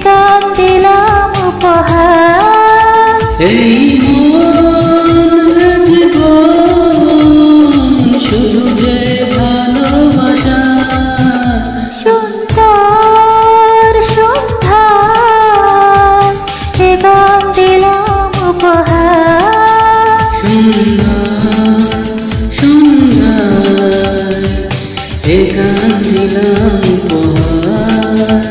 গান দিলাম উপহার। এই মন জীবন শুধু যে ভালোবাসা। সুন্দর সন্ধ্যায় এ গান দিলাম উপহার। সুন্দর সন্ধ্যায় এ গান দিলাম উপহার।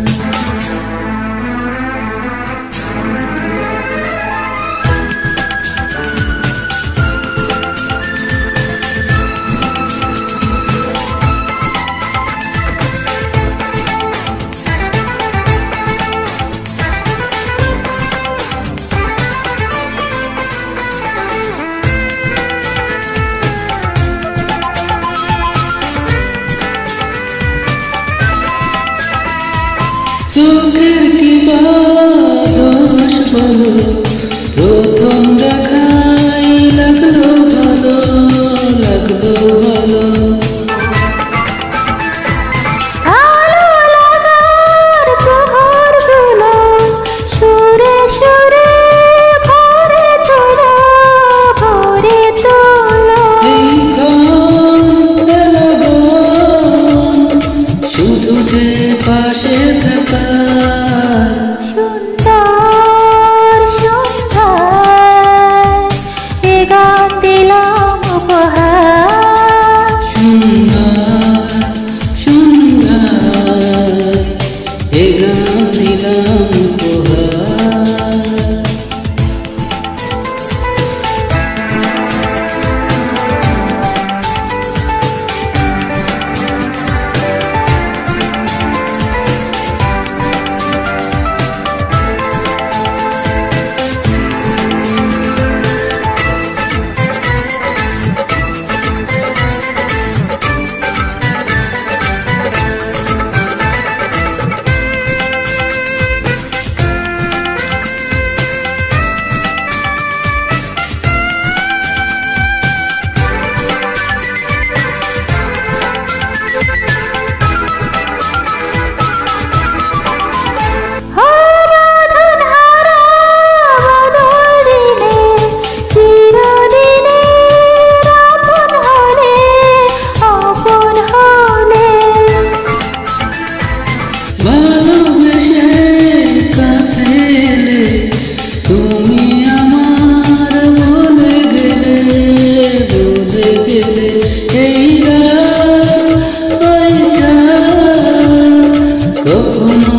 চোখের কি দোষ বলো, প্রথম দেখাই লাগলো ভালো, লাগলো ভালো। ভালো লাগার প্রহরগুলো সুরে সুরে ভরে তোলো, ভরে তোলো। এই গান এলো গান শুধু যে পাশে থাকা। সুন্দর সন্ধ্যায় এ গান দিলাম উপহার। সুন্দর সন্ধ্যায় এ গান দিলাম উপহার। কখনো